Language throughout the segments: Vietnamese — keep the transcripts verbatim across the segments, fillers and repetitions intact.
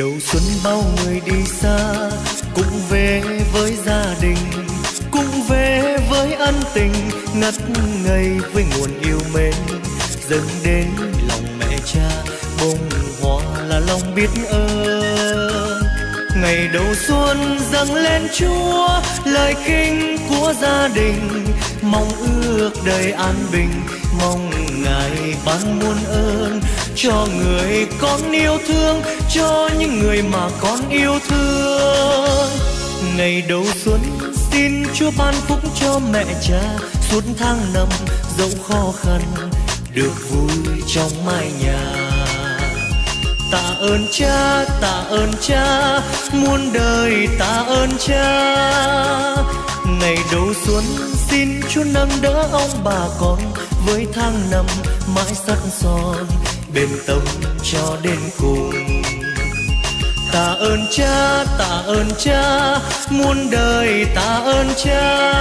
đầu xuân bao người đi xa, cũng về với gia đình, cũng về với ân tình ngất ngây với nguồn yêu mến dâng đến lòng mẹ cha. Bông hoa là lòng biết ơn, ngày đầu xuân dâng lên Chúa lời kinh của gia đình, mong ước đời an bình, mong Ngài ban muôn ơn cho người con yêu thương, cho những người mà con yêu thương. Ngày đầu xuân xin Chúa ban phúc cho mẹ cha, suốt tháng năm dẫu khó khăn được vui trong mái nhà. Tạ ơn cha, tạ ơn cha, muôn đời tạ ơn cha. Ngày đầu xuân xin Chúa nâng đỡ ông bà con, với tháng năm mãi sắt son bền tâm cho đến cùng. Tạ ơn cha, tạ ơn cha, muôn đời tạ ơn cha.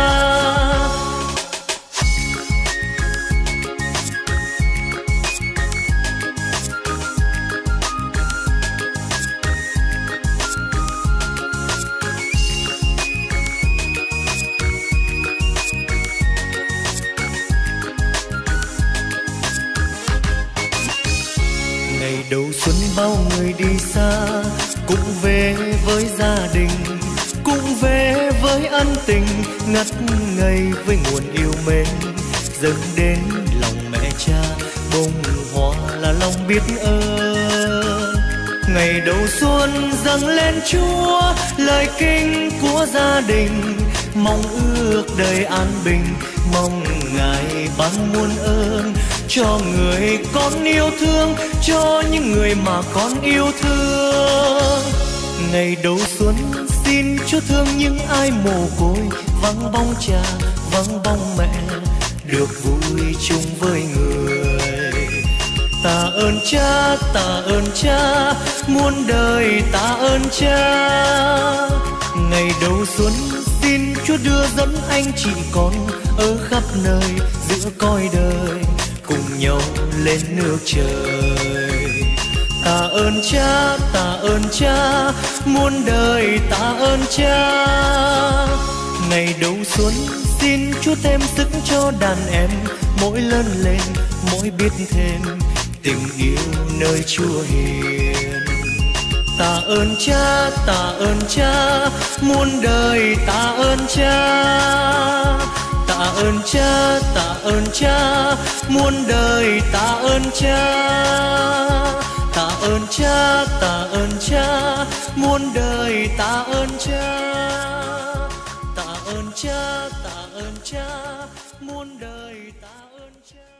Đầu xuân bao người đi xa, cũng về với gia đình, cũng về với ân tình ngất ngây với nguồn yêu mến dâng đến lòng mẹ cha. Bông hoa là lòng biết ơn, ngày đầu xuân dâng lên Chúa lời kinh của gia đình, mong ước đời an bình, mong Ngài ban muôn ơn cho người con yêu thương, cho những người mà con yêu thương. Ngày đầu xuân xin Chúa thương những ai mồ côi, vắng bóng cha, vắng bóng mẹ, được vui chung với người. Tạ ơn cha, tạ ơn cha, muôn đời tạ ơn cha. Ngày đầu xuân xin Chúa đưa dẫn anh chị con ở khắp nơi giữa cõi đời, cùng nhau lên nước trời. Tạ ơn cha, tạ ơn cha, muôn đời tạ ơn cha. Ngày đầu xuân xin Chúa thêm sức cho đàn em, mỗi lớn lên mỗi biết thêm tình yêu nơi Chúa hiền. Tạ ơn cha, tạ ơn cha, muôn đời tạ ơn cha. Tạ ơn cha, tạ ơn cha, muôn đời tạ ơn cha. Tạ ơn cha, tạ ơn cha, muôn đời tạ ơn cha. Tạ ơn cha, tạ ơn cha, muôn đời tạ ơn cha.